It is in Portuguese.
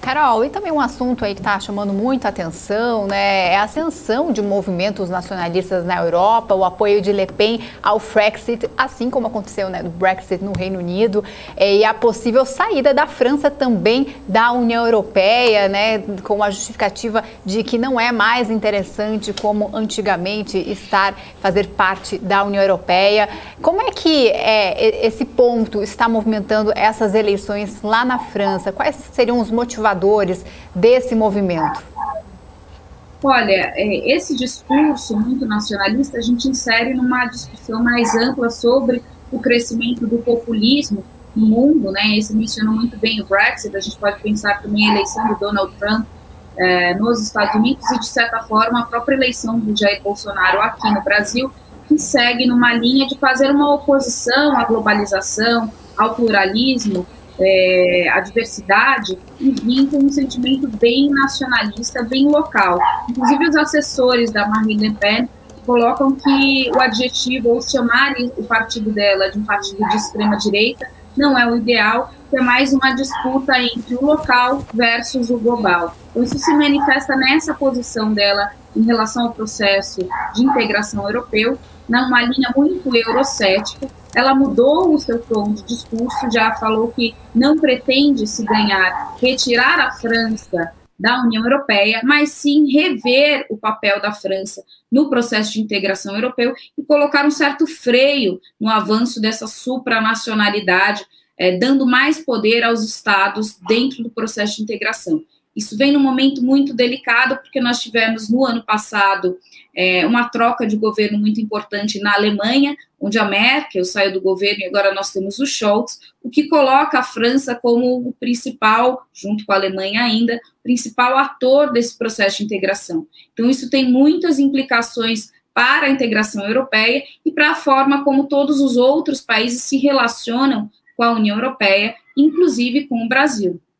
Carol, e também um assunto aí que está chamando muita atenção, né, é a ascensão de movimentos nacionalistas na Europa, o apoio de Le Pen ao Frexit, assim como aconteceu, né, do Brexit no Reino Unido, e a possível saída da França também da União Europeia, né, com a justificativa de que não é mais interessante como antigamente fazer parte da União Europeia. Como é que esse ponto está movimentando essas eleições lá na França? Quais seriam os motivadores desse movimento? Olha, esse discurso muito nacionalista a gente insere numa discussão mais ampla sobre o crescimento do populismo no mundo, né? Esse mencionou muito bem o Brexit, a gente pode pensar também a eleição do Donald Trump nos Estados Unidos e, de certa forma, a própria eleição do Jair Bolsonaro aqui no Brasil, que segue numa linha de fazer uma oposição à globalização, ao pluralismo, a diversidade, e vir com um sentimento bem nacionalista, bem local. Inclusive, os assessores da Marine Le Pen colocam que o adjetivo, ou chamarem o partido dela de um partido de extrema-direita, não é o ideal, que é mais uma disputa entre o local versus o global. Então, isso se manifesta nessa posição dela em relação ao processo de integração europeu, numa linha muito eurocética. Ela mudou o seu tom de discurso, já falou que não pretende se ganhar, retirar a França da União Europeia, mas sim rever o papel da França no processo de integração europeu e colocar um certo freio no avanço dessa supranacionalidade, dando mais poder aos estados dentro do processo de integração. Isso vem num momento muito delicado, porque nós tivemos, no ano passado, uma troca de governo muito importante na Alemanha, onde a Merkel saiu do governo e agora nós temos o Scholz, o que coloca a França como o principal, junto com a Alemanha ainda, principal ator desse processo de integração. Então, isso tem muitas implicações para a integração europeia e para a forma como todos os outros países se relacionam com a União Europeia, inclusive com o Brasil.